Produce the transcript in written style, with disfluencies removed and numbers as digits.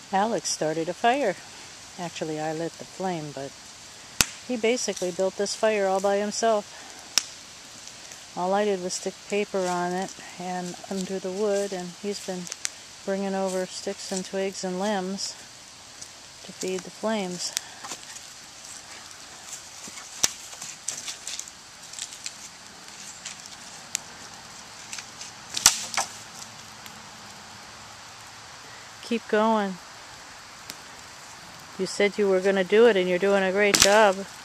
Alex started a fire. Actually, I lit the flame, but he basically built this fire all by himself. All I did was stick paper on it and under the wood, and he's been bringing over sticks and twigs and limbs to feed the flames. Keep going. You said you were going to do it, and you're doing a great job.